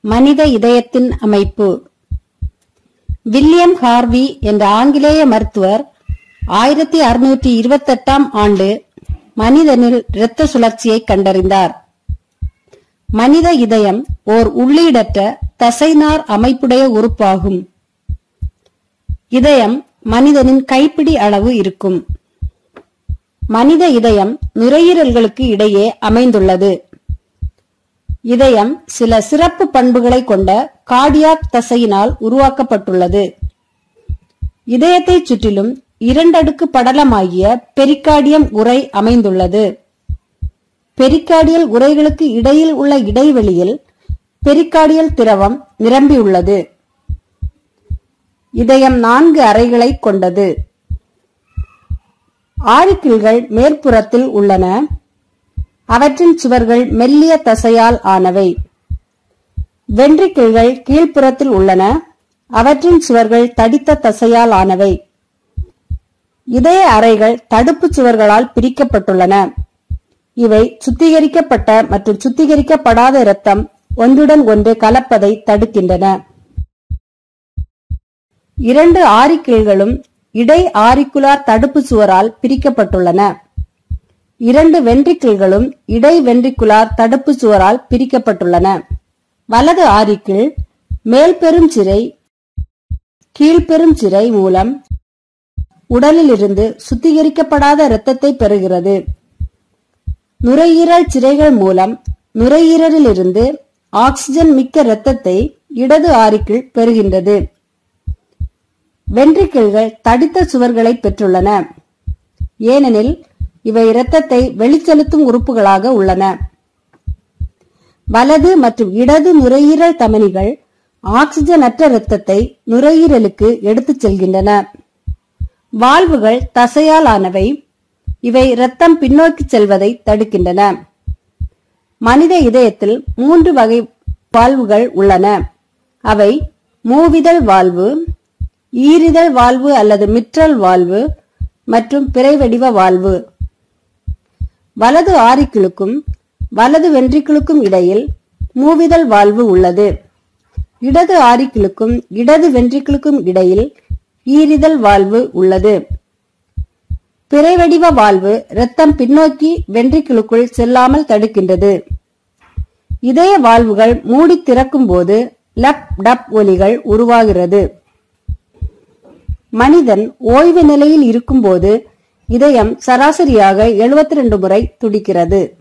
மனித இதயத்தின் அமைப்பு. வில்லியம் ஹார்வி என்ற ஆங்கிலேய மருத்துவர் 1628 ஆண்டு மனிதனில் இரத்த சுழற்சியை கண்டறிந்தார். மனித இதயம் ஓர் உள்ளீடற்ற தசைநார் அமைப்புடைய உறுப்பாகும். இதயம் மனிதனின் கைப்பிடி அளவு இருக்கும். மனித இதயம் நுரையீரல்களுக்கு இடையே அமைந்துள்ளது. இதயம் சில சிறப்பு பண்புகளை கொண்ட கார்டியாக் தசையினால் உருவாக்கப்பட்டுள்ளது. இதயத்தை சுற்றிலும் 2 அடுக்கு படலமாகிய பெரிகார்டியம் உறை அமைந்துள்ளது. பெரிகார்டியல் உறைகளுக்கு இடையில் உள்ள இடைவெளியில் பெரிகார்டியல் திரவம் நிரம்பியுள்ளது. இதயம் 4 அறைகளை கொண்டது. ஆரிக்கிள்கள் மேற்புறத்தில் உள்ளன. அவற்றின் சுவர்கள் மெல்லிய தசையால் ஆனவை. வென்ட்ரிக்கிள்கள் கீழ்ப்புறத்தில் உள்ளன. அவற்றின் சுவர்கள் தடித்த தசையால் ஆனவை. இதய அறைகள் தடுப்பு சுவர்களால் பிரிக்கப்பட்டுள்ளன. இவை சுத்திகரிக்கப்பட்ட மற்றும் சுத்திகரிக்கப்படாத இரத்தம் ஒன்றுடன் ஒன்று கலப்பதை தடுக்கின்றன. 2 ஆரிக்கிள்களும் இடை ஆரிக்குலார் தடுப்பு சுவரால் பிரிக்கப்பட்டுள்ளன. 2 வென்ட்ரிக்கிள்களும் இடை வென்ட்ரிகுலார் தடுப்பு சுவரால் பிரிக்கப்பட்டுள்ளன. வலது ஆரிக்கிள் மேல்பெரும் சிரை கீழ்பெரும் சிரை மூலம் உடலில் இருந்து சுத்திகரிக்கப்படாத இரத்தத்தை பெறுகிறது. நுரையீரல் சிரைகள் மூலம் நுரையீரலில் இருந்து ஆக்சிஜன் மிக்க இரத்தத்தை இடது ஆரிக்கிள் பெறுகின்றது. வென்ட்ரிக்கிள்கள் தடித்த சுவர்களை பெற்றுள்ளன, ஏனெனில் இவை இரத்தத்தை வெளிச்செலுத்தும் உறுப்புகளாக உள்ளன. வலது மற்றும் இடது நுரையீரல் தமனிகள் ஆக்சிஜனற்ற இரத்தத்தை நுரையீரலுக்கு எடுத்துச் செல்கின்றன. வால்வுகள் தசையால் ஆனவை. இவை இரத்தம் பின்னோக்கி செல்வதை தடுக்கின்றன. மனித இதயத்தில் 3 வகை வால்வுகள் உள்ளன. அவை மூவிதழ் வால்வு, ஈரிதழ் வால்வு அல்லது மிட்ரல் வால்வு மற்றும் பிறைவடிவ வால்வு. வலது ஆரிக்கிளுக்கும் வலது வென்ட்ரிக்கிளுக்கும் இடையில் மூவிதழ் வால்வு உள்ளது. இடது ஆரிக்கிளுக்கும் இடது வென்ட்ரிக்கிளுக்கும் இடையில் ஈரிதழ் வால்வு உள்ளது. பிறைவடிவ வால்வு இரத்தம் பின்னோக்கி வென்ட்ரிக்கிளுக்குள் செல்லாமல் தடுக்கின்றது. இதய வால்வுகள் மூடி திறக்கும் போது லப் டப் ஒலிகள் உருவாகிறது. மனிதன் ஓய்வு நிலையில் இருக்கும்போது இதயம் சராசரியாக 72 முறை துடிக்கிறது.